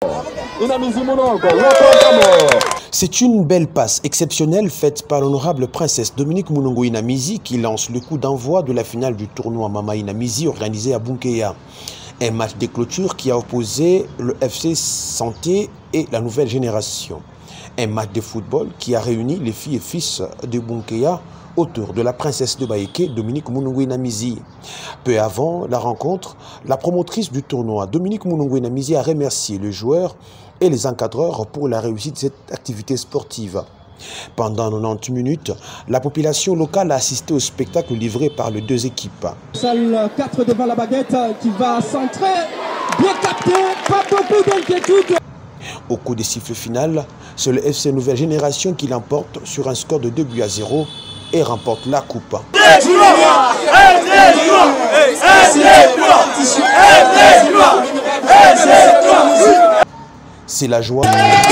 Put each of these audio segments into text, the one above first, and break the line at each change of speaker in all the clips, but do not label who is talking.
C'est une belle passe exceptionnelle faite par l'honorable princesse Dominique Mounongo Inamizi qui lance le coup d'envoi de la finale du tournoi Mama Inamizi organisé à Bunkeya. Un match de clôture qui a opposé le FC Santé et la nouvelle génération. Un match de football qui a réuni les filles et fils de Bunkeya autour de la princesse de Baïké, Dominique Mounongo Inamizi. Peu avant la rencontre, la promotrice du tournoi, Dominique Mounongo Inamizi, a remercié les joueurs et les encadreurs pour la réussite de cette activité sportive. Pendant 90 minutes, la population locale a assisté au spectacle livré par les deux équipes.
Salle 4 devant la baguette qui va centrer, bien capté, pas beaucoup d'inquiétude.
Au coup des sifflets final, c'est le FC Nouvelle Génération qui l'emporte sur un score de 2-0 et remporte la coupe. C'est la joie.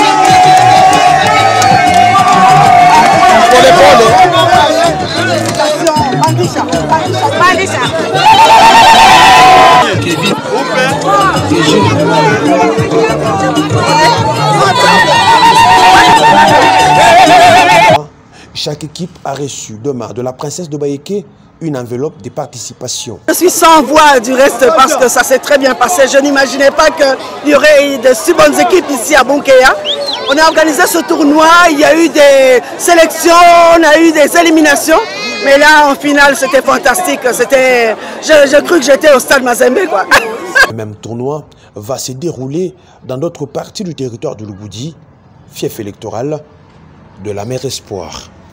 Chaque équipe a reçu demain de la princesse de Baïké une enveloppe de participation.
Je suis sans voix du reste parce que ça s'est très bien passé. Je n'imaginais pas qu'il y aurait de si bonnes équipes ici à Bunkeya. On a organisé ce tournoi, il y a eu des sélections, on a eu des éliminations. Mais là, en finale, c'était fantastique. Je cru que j'étais au stade Mazembe, quoi.
Le même tournoi va se dérouler dans d'autres parties du territoire de Lubudi, fief électoral de la Mère Espoir.